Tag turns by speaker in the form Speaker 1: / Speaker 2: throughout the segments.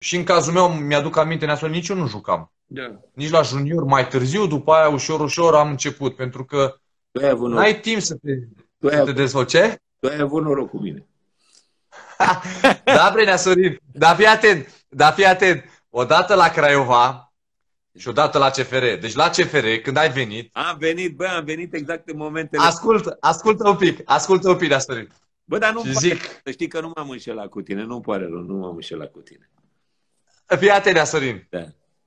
Speaker 1: Și în cazul meu, mi-aduc aminte, Nea Sorin, nici eu nu jucam.
Speaker 2: Da.
Speaker 1: Nici la junior, mai târziu, după aia, ușor, ușor am început. Pentru că
Speaker 2: Tu ai avut noroc.
Speaker 1: n-ai timp
Speaker 2: Tu ai
Speaker 1: să te
Speaker 2: avut,
Speaker 1: dezvolți. Ce?
Speaker 2: tu ai avut noroc cu mine.
Speaker 1: Da, bre, Nea Sorin. Dar fii atent. Dar fii atent. Odată la Craiova și odată la CFR. Deci la CFR, când ai venit...
Speaker 2: Am venit exact în momentele...
Speaker 1: Ascultă un pic, Nea Sorin.
Speaker 2: Bă, dar nu-mi
Speaker 1: Și
Speaker 2: pare
Speaker 1: zic...
Speaker 2: să știi că nu m-am înșelat cu tine, nu-mi pare rău, nu m-am înșelat cu tine.
Speaker 1: Fii atent, Nea Sorin.
Speaker 2: Da.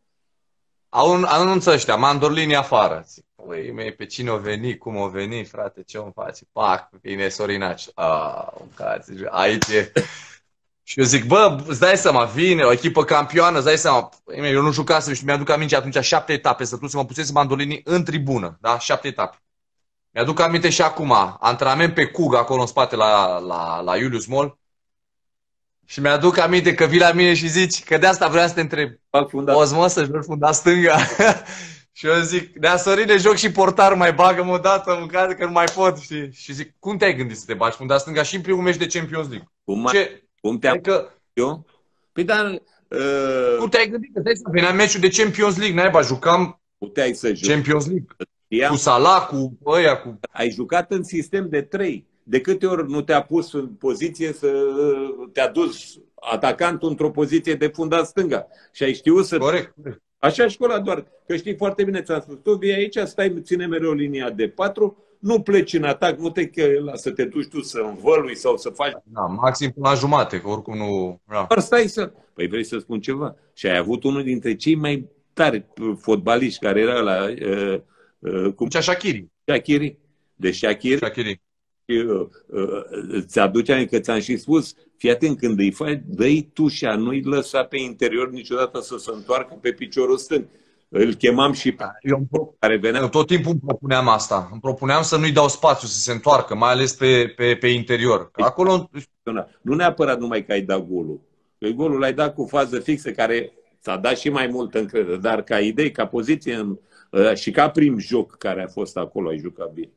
Speaker 1: Au anunță ăștia, mandorlinii afară. Zic, păi, mei, pe cine o veni, cum o veni, frate, ce o face? Pac, vine Sorinaci. Aici e... Și eu zic, bă, îți dai seama, vine o echipă campioană, îți dai seama, eu nu jucasem și mi-aduc aminte atunci 7 etape, să mă pusese mandolinii în tribună, da? 7 etape. Mi-aduc aminte și acum, antrenament pe Cug, acolo în spate la Julius Mall. Și mi-aduc aminte că vii la mine și zici că de asta vreau să te întreb. Poți, mă, să joci funda stânga? Și eu zic, Nea Sorine, joc și portar, mai bagă-mă o dată, mâncare, că nu mai pot, știi? Și zic, cum te-ai gândit să te bagi funda stânga și în primul meci de Champions League?
Speaker 2: Cum te-am eu? Păi dar...
Speaker 1: Cum te-ai gândit? Că să venea meciul de Champions League, naiba, jucam
Speaker 2: puteai să joci.
Speaker 1: Champions League. Cu Salah, cu ăia, cu...
Speaker 2: Ai jucat în sistem de 3. De câte ori nu te-a pus în poziție să te-a dus atacantul într-o poziție de fundat stânga și ai știut să...
Speaker 1: Corect.
Speaker 2: Așa școala doar, că știi foarte bine, ți-am spus, tu vii aici, stai, ține mereu linia de 4, nu pleci în atac, nu te să te duci tu să învălui sau să faci...
Speaker 1: Da, maxim până la jumate, că oricum nu... Da.
Speaker 2: Doar stai să... Păi vrei să spun ceva? Și ai avut unul dintre cei mai tari fotbaliști care era la...
Speaker 1: cum? Shaqiri.
Speaker 2: Shaqiri. De Shaqiri. Îți aduce aminte că ți-am și spus, fii atent, când îi faci, dă-i tușa, nu-i lăsa pe interior niciodată să se întoarcă pe piciorul stâng. Îl chemam și pe care venea.
Speaker 1: Eu tot timpul îmi propuneam asta. Îmi propuneam să nu-i dau spațiu să se întoarcă, mai ales pe interior. Acolo...
Speaker 2: Nu neapărat numai că ai dat golul. Că golul l-ai dat cu fază fixă, care ți-a dat și mai multă încredere. Dar ca idei, ca poziție și ca prim joc care a fost acolo, ai jucat bine.